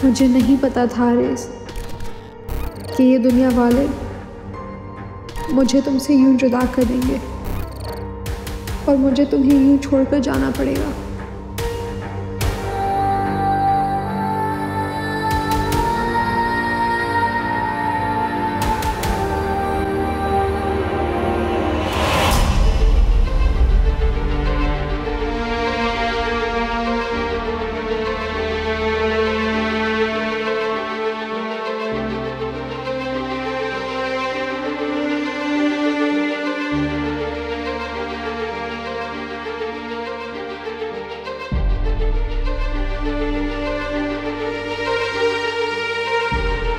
मुझे नहीं पता था हारिस कि ये दुनिया वाले मुझे तुमसे यूं जुदा कर देंगे और मुझे तुम्हें यूं छोड़कर जाना पड़ेगा।